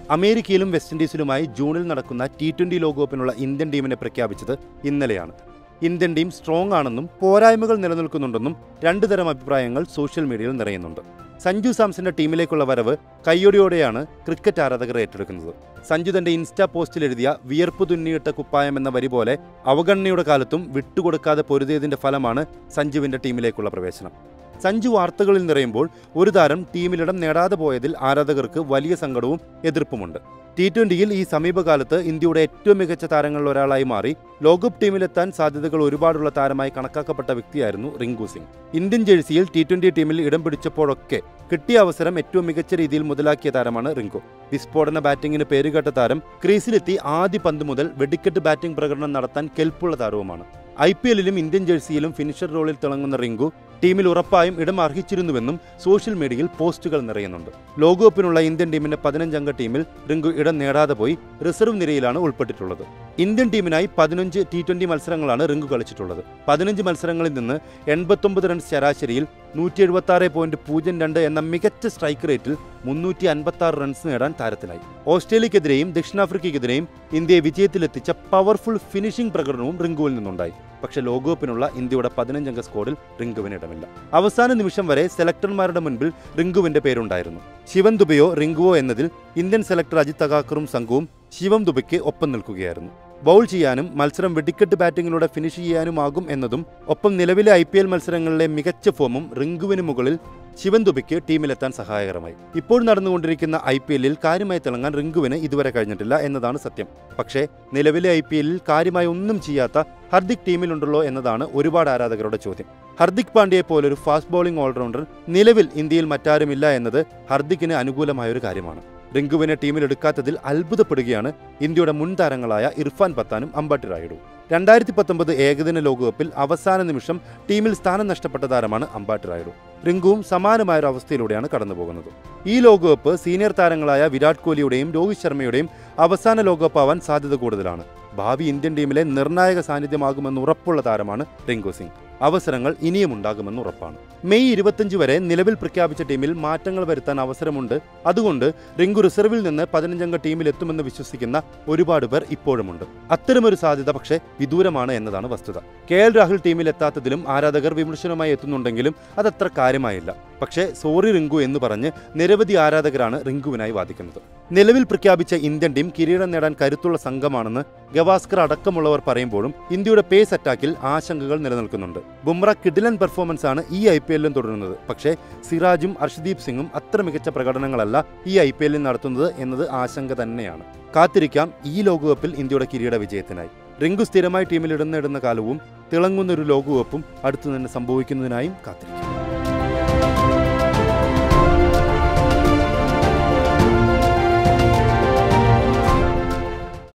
അമേരിക്കയിലും വെസ്റ്റ് ഇൻഡീസിലുമായി ജൂണിൽ നടക്കുന്ന T20 ലോകകപ്പിനുള്ള ഇന്ത്യൻ ടീമിനെ പ്രഖ്യാപിച്ചത് ഇന്നലെയാണ്. ഇന്ത്യൻ ടീം സ്ട്രോങ് ആണെന്നും പോരായ്മകൾ നിലനിൽക്കുന്നുണ്ടെന്നും രണ്ടു തരം അഭിപ്രായങ്ങൾ സോഷ്യൽ മീഡിയയിൽ നിറയുന്നുണ്ട്. സഞ്ജു സാംസന്റെ ടീമിലേക്കുള്ള വരവ് കയ്യൊടിയോടെയാണ് ക്രിക്കറ്റ് ആരാധകർ ഏറ്റെടുക്കുന്നത്. സഞ്ജു തന്റെ ഇൻസ്റ്റാ പോസ്റ്റിൽ എഴുതിയ വിയർപ്പ് തുന്നിയിട്ട കുപ്പായം എന്ന വരി പോലെ അവഗണനയുടെ കാലത്തും വിട്ടുകൊടുക്കാതെ പൊരുതിയതിന്റെ ഫലമാണ് സഞ്ജുവിന്റെ ടീമിലേക്കുള്ള പ്രവേശനം. സഞ്ജു വാർത്തകളിൽ നിറയുമ്പോൾ ഒരു താരം ടീമിലിടം നേടാതെ പോയതിൽ ആരാധകർക്ക് വലിയ സങ്കടവും എതിർപ്പുമുണ്ട്. T20യിൽ ഈ സമീപകാലത്ത് ഇന്ത്യയുടെ ഏറ്റവും മികച്ച താരങ്ങളിൽ ഒരാളായി മാറി ലോകകപ്പ് ടീമിലെത്താൻ സാധ്യതകൾ ഒരുപാടുള്ള താരമായി കണക്കാക്കപ്പെട്ട വ്യക്തിയായിരുന്നു റിങ്കു സിംഗ്. ഇന്ത്യൻ ജേഴ്സിയിൽ T20 ടീമിൽ ഇടം പിടിച്ചപ്പോഴൊക്കെ കിട്ടിയ അവസരം ഏറ്റവും മികച്ച രീതിയിൽ മുതലാക്കിയ താരമാണ് റിങ്കു. വിസ്ഫോടന ബാറ്റിംഗിന് പേരുകേട്ട താരം ക്രീസിലെത്തി ആദ്യ പന്ത് മുതൽ വെടിക്കെട്ട് ബാറ്റിംഗ് പ്രകടനം നടത്താൻ കെൽപ്പുള്ള താരവുമാണ്. IPLലും ഇന്ത്യൻ ജേഴ്സിയിലും ഫിനിഷർ റോളിൽ തിളങ്ങുന്ന റിങ്കു ടീമിൽ ഉറപ്പായും ഇടം അർഹിച്ചിരുന്നുവെന്നും സോഷ്യൽ മീഡിയയിൽ പോസ്റ്റുകൾ നിറയുന്നുണ്ട്. ലോകകപ്പിനുള്ള ഇന്ത്യൻ ടീമിന്റെ 15-അംഗ ടീമിൽ റിങ്കു ഇടം നേടാതെ പോയി റിസർവ് നിരയിലാണ് ഉൾപ്പെട്ടിട്ടുള്ളത്. ഇന്ത്യൻ ടീമിനായി 15 T20 മത്സരങ്ങളാണ് റിങ്കു കളിച്ചിട്ടുള്ളത്. 15 മത്സരങ്ങളിൽ നിന്ന് 89 റൺസ് ശരാശരിയിൽ 176.02 എന്ന മികച്ച സ്ട്രൈക്ക് റേറ്റിൽ 356 റൺസ് നേടാൻ താരത്തിനായി. ഓസ്ട്രേലിയക്കെതിരെയും ദക്ഷിണാഫ്രിക്കയ്ക്കെതിരെയും ഇന്ത്യയെ വിജയത്തിലെത്തിച്ച പവർഫുൾ ഫിനിഷിംഗ് പ്രകടനവും റിങ്കുവിൽ നിന്നുണ്ടായി. പക്ഷേ ലോകകപ്പിനുള്ള ഇന്ത്യയുടെ 15-അംഗ സ്ക്വാഡിൽ റിങ്കുവിന് ഇടമില്ല. അവസാന നിമിഷം വരെ സെലക്ടർമാരുടെ മുൻപിൽ റിങ്കുവിന്റെ പേരുണ്ടായിരുന്നു. ശിവൻ ദുബെയോ റിങ്കുവോ എന്നതിൽ ഇന്ത്യൻ സെലക്ടർ അജിത് അഗാക്കറും സംഘവും ശിവം ദുബെയ്ക്ക് ഒപ്പം നിൽക്കുകയായിരുന്നു. ബൗൾ ചെയ്യാനും മത്സരം വെടിക്കെട്ട് ബാറ്റിങ്ങിലൂടെ ഫിനിഷ് ചെയ്യാനുമാകും എന്നതും ഒപ്പം നിലവിലെ IPL മത്സരങ്ങളിലെ മികച്ച ഫോമും റിങ്കുവിന് മുകളിൽ ശിവൻ ദുബെയ്ക്ക് ടീമിലെത്താൻ സഹായകരമായി. ഇപ്പോൾ നടന്നുകൊണ്ടിരിക്കുന്ന IPLൽ കാര്യമായി തിളങ്ങാൻ റിങ്കുവിന് ഇതുവരെ കഴിഞ്ഞിട്ടില്ല എന്നതാണ് സത്യം. പക്ഷേ നിലവിലെ IPLൽ കാര്യമായി ഒന്നും ചെയ്യാത്ത ഹർദിക് ടീമിലുണ്ടല്ലോ എന്നതാണ് ഒരുപാട് ആരാധകരുടെ ചോദ്യം. ഹർദിക് പാണ്ഡ്യയെ പോലൊരു ഫാസ്റ്റ് ബൗളിംഗ് ഓൾറൗണ്ടർ നിലവിൽ ഇന്ത്യയിൽ മറ്റാരുമില്ല എന്നത് ഹർദിക്കിന് അനുകൂലമായൊരു കാര്യമാണ്. റിങ്കുവിനെ ടീമിലെടുക്കാത്തതിൽ അത്ഭുതപ്പെടുകയാണ് ഇന്ത്യയുടെ മുൻ താരങ്ങളായ ഇർഫാൻ പത്താനും അമ്പാട്ടി റായുഡും. 2019 ഏകദിന ലോകകപ്പിൽ അവസാന നിമിഷം ടീമിൽ സ്ഥാനം നഷ്ടപ്പെട്ട താരമാണ് അമ്പാട്ടി റായുഡു. റിങ്കുവും സമാനമായൊരു അവസ്ഥയിലൂടെയാണ് കടന്നുപോകുന്നത്. ഈ ലോകകപ്പ് സീനിയർ താരങ്ങളായ വിരാട് കോഹ്ലിയുടെയും രോഹിത് ശർമ്മയുടെയും അവസാന ലോകകപ്പാവാൻ സാധ്യത കൂടുതലാണ്. ഭാവി ഇന്ത്യൻ ടീമിലെ നിർണായക സാന്നിധ്യമാകുമെന്ന് ഉറപ്പുള്ള താരമാണ് റിങ്കു സിംഗ്. അവസരങ്ങൾ ഇനിയും ഉണ്ടാകുമെന്ന് ഉറപ്പാണ്. മെയ് 25 വരെ നിലവിൽ പ്രഖ്യാപിച്ച ടീമിൽ മാറ്റങ്ങൾ വരുത്താൻ അവസരമുണ്ട്. അതുകൊണ്ട് റിങ്കു റിസർവിൽ നിന്ന് 15-അംഗ ടീമിലെത്തുമെന്ന് വിശ്വസിക്കുന്ന ഒരുപാട് പേർ ഇപ്പോഴുമുണ്ട്. അത്തരമൊരു സാധ്യത പക്ഷേ വിദൂരമാണ് എന്നതാണ് വസ്തുത. KL രാഹുൽ ടീമിലെത്താത്തതിലും ആരാധകർ വിമർശനവുമായി എത്തുന്നുണ്ടെങ്കിലും അതത്ര കാര്യമായില്ല. പക്ഷേ സോറി റിങ്കു എന്ന് പറഞ്ഞ് നിരവധി ആരാധകരാണ് റിങ്കുവിനായി വാദിക്കുന്നത്. നിലവിൽ പ്രഖ്യാപിച്ച ഇന്ത്യൻ ടീം കിരീടം നേടാൻ കരുത്തുള്ള സംഘമാണെന്ന് ഗവാസ്കർ അടക്കമുള്ളവർ പറയുമ്പോഴും ഇന്ത്യയുടെ പേസ് അറ്റാക്കിൽ ആശങ്കകൾ നിലനിൽക്കുന്നുണ്ട്. ബുംറ കിടിലൻ പെർഫോമൻസ് ആണ് ഈ IPLലും തുടരുന്നത്. പക്ഷേ സിറാജും അർഷദീപ് സിംഗും അത്ര മികച്ച പ്രകടനങ്ങളല്ല ഈ IPLൽ നടത്തുന്നത് എന്നത് ആശങ്ക തന്നെയാണ്. കാത്തിരിക്കാം ഈ ലോകകപ്പിൽ ഇന്ത്യയുടെ കിരീട വിജയത്തിനായി. റിങ്കു സ്ഥിരമായി ടീമിൽ ഇടം നേടുന്ന കാലവും തിളങ്ങുന്നൊരു ലോകകപ്പും അടുത്തു തന്നെ സംഭവിക്കുന്നതിനായും കാത്തിരിക്കാം.